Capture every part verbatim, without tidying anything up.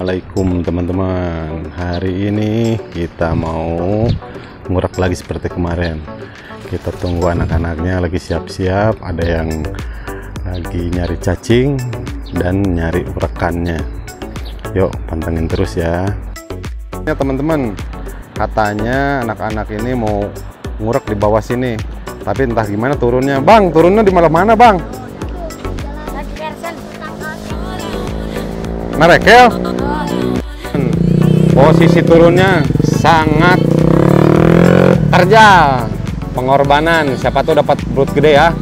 Assalamualaikum teman-teman. Hari ini kita mau ngurak lagi seperti kemarin. Kita tunggu anak-anaknya lagi siap-siap. Ada yang lagi nyari cacing dan nyari urakannya. Yuk pantengin terus ya. Ya teman-teman, katanya anak-anak ini mau ngurak di bawah sini. Tapi entah gimana turunnya. Bang, turunnya di mana-mana bang? Merekel. Posisi turunnya sangat terjal, pengorbanan. Siapa tuh dapat belut gede ya.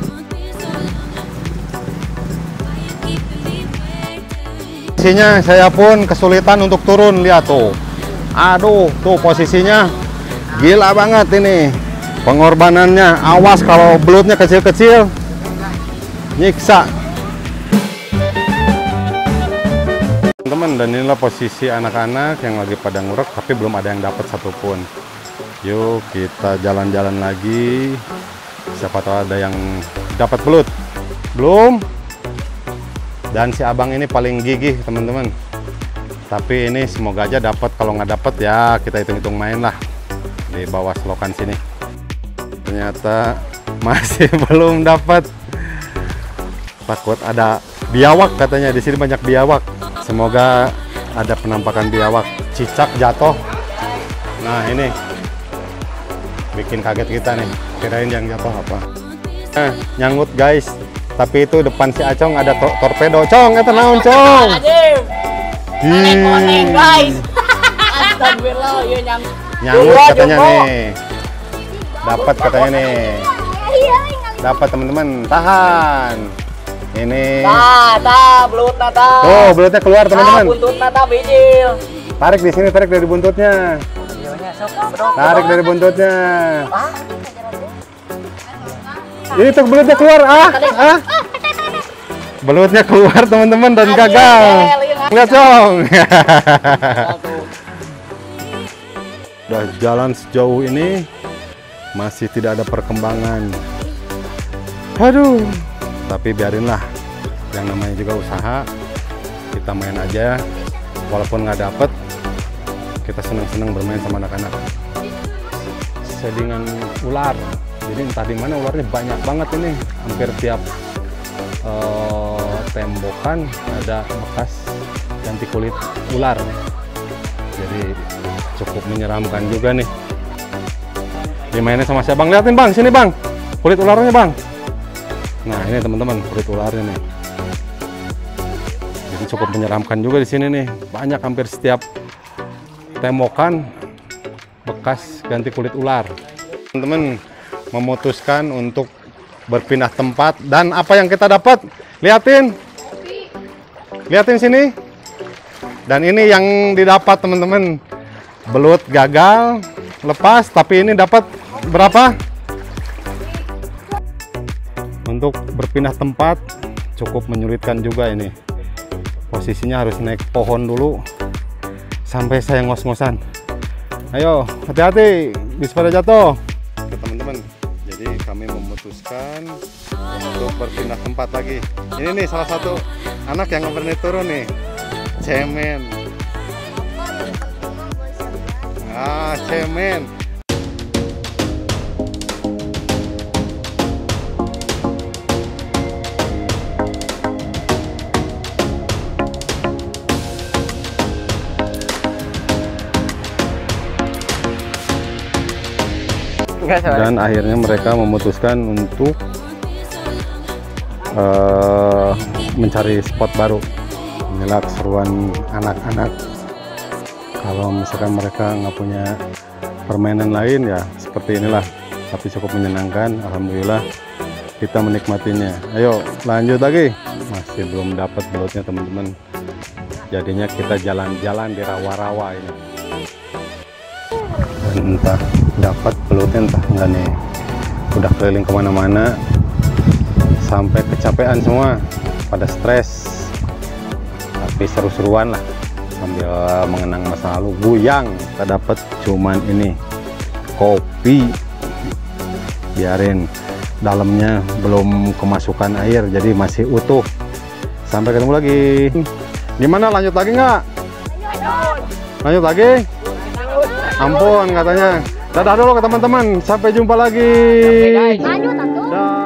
Posisinya saya pun kesulitan untuk turun. Lihat tuh, aduh tuh posisinya gila banget ini pengorbanannya. Awas kalau belutnya kecil-kecil nyiksa teman. Dan inilah posisi anak-anak yang lagi pada ngurek tapi belum ada yang dapat satupun. Yuk kita jalan-jalan lagi, siapa tahu ada yang dapat belut. Belum. Dan si abang ini paling gigih teman-teman, tapi ini semoga aja dapat. Kalau nggak dapat ya kita hitung-hitung main lah di bawah selokan sini. Ternyata masih belum dapat. Takut ada biawak katanya, di sini banyak biawak. Semoga ada penampakan biawak. Cicak jatuh. Nah ini bikin kaget kita nih, kirain yang jatuh apa. Nah, nyangkut guys. Tapi itu depan si Acong ada to torpedo. Cong, itu naon Cong? Koneng guys. Astagfirullah, ya nyang. Nyangkut katanya nih. Dapat katanya nih. Dapat teman-teman, tahan. Ini. Tah, tah, belut nata. Tuh, belutnya keluar teman-teman. Buntut nata bijil. Tarik di sini, tarik dari buntutnya. Tarik dari buntutnya. Ini tuh belutnya keluar, ah, ah. Belutnya keluar teman-teman dan gagal. Lihat dong. Udah jalan sejauh ini masih tidak ada perkembangan. Aduh. Tapi biarinlah, yang namanya juga usaha. Kita main aja, walaupun nggak dapet, kita seneng-seneng bermain sama anak-anak. Sedingan ular, jadi entah di mana ularnya banyak banget ini. Hampir tiap uh, tembokan ada bekas ganti kulit ular. Jadi cukup menyeramkan juga nih. Dimainnya sama siapa? Bang, liatin bang, sini bang, kulit ularnya bang. Nah ini teman-teman kulit ularnya nih. Jadi cukup menyeramkan juga di sini nih. Banyak, hampir setiap tembokan bekas ganti kulit ular. Teman-teman memutuskan untuk berpindah tempat, dan apa yang kita dapat? Liatin, liatin sini. Dan ini yang didapat teman-teman. Belut gagal, lepas, tapi ini dapat berapa? Untuk berpindah tempat cukup menyulitkan juga ini. Posisinya harus naik pohon dulu sampai saya ngos-ngosan. Ayo hati-hati, bisa pada jatuh. Oke teman-teman, jadi kami memutuskan untuk berpindah tempat lagi. Ini nih salah satu anak yang nggak berani turun nih, cemen. Ah cemen. Dan akhirnya mereka memutuskan untuk uh, mencari spot baru. Inilah keseruan anak-anak. Kalau misalkan mereka nggak punya permainan lain ya seperti inilah. Tapi cukup menyenangkan. Alhamdulillah kita menikmatinya. Ayo lanjut lagi. Masih belum dapat belutnya teman-teman. Jadinya kita jalan-jalan di rawa-rawa ini. Dan entah dapat belutnya entah enggak nih, udah keliling kemana-mana sampai kecapean semua, pada stres, tapi seru-seruan lah sambil mengenang masa lalu. Buyang kita dapat cuman ini kopi, biarin dalamnya belum kemasukan air jadi masih utuh. Sampai ketemu lagi. Gimana, lanjut lagi nggak? Lanjut lagi. Ampun katanya. Dadah dulu ke teman-teman. Sampai jumpa lagi. Oke, guys. Lanjut atuh. Dah.